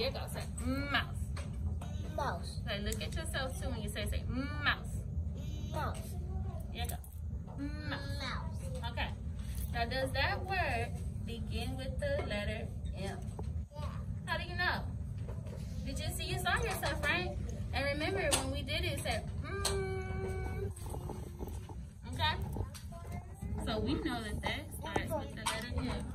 Here it goes. Say mouse. Mouse. So look at yourself too when you say mouse. Mouse. Here it goes. Mouse. Mouse. Okay. Now does that word begin with the letter M? Yeah. How do you know? Did you see? You saw yourself, right? And remember when we did it, it said Okay? So we know that starts with the letter M.